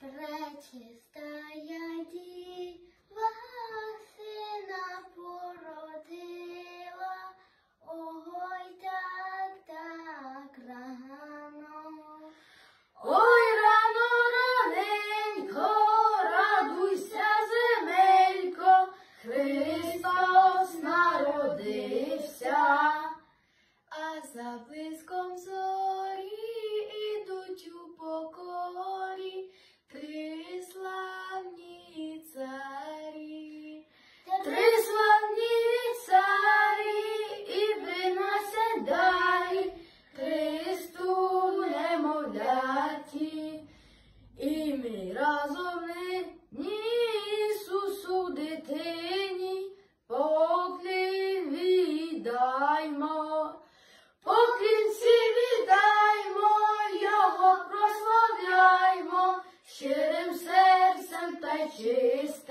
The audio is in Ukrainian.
Пречистая діва сина породила, ой, так рано. Ой, рано, раненько, радуйся, земелько, Христос народився. А за блиском зорі ідуть у покорі три славні царі. Три славні царі і приносять дарі Христу немовляті. І ми разом нині Ісусу дитині поклін віддаймо. Поклінці віддаймо, Його прославляймо, щирим серцем та й чистим.